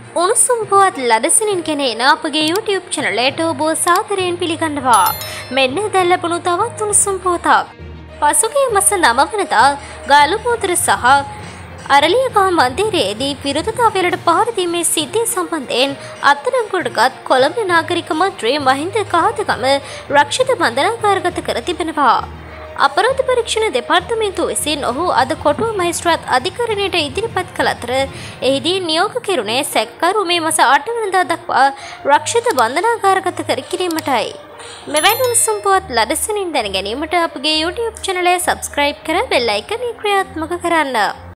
උණුසුම් පුවත් ලදසිනින් කෙනෙන අපගේ YouTube චැනලයට ඔබ සාදරයෙන් පිළිගන්නවා. මෙන්න දැන් ලැබුණු තවත් උණුසුම් පුවතක්. පසුගිය මාස 9 වෙනිදා ගාලුපෝතර සහ අරලියගහ මන්දිරයේදී විරෝධතාවයලට පහර දීමේ සිද්ධිය සම්බන්ධයෙන් අත්අඩංගුවටගත් කොළඹ නාගරික මන්ත්‍රී මහින්ද කාදගම රක්ෂිත බන්ධනාගාරගත කර තිබෙනවා. අපරාධ පරීක්ෂණ දෙපාර්තමේන්තුව විසින් ඔහු අද කොටුව මහේස්ත්‍රාත් අධිකරණයට ඉදිරිපත් කළ අතර එහිදී නියෝග කෙරුණේ සැකකරු මේ මාස 8 වෙනිදා දක්වා රක්ෂිත බන්ධනාගාරගත කර කිරීමටයි. මෙවැනි උණුසුම් පුවත් ලදසනින් දැන ගැනීමට අපගේ YouTube චැනලය සබ්ස්ක්‍රයිබ් කර බෙල් අයිකනය ක්‍රියාත්මක කරන්න.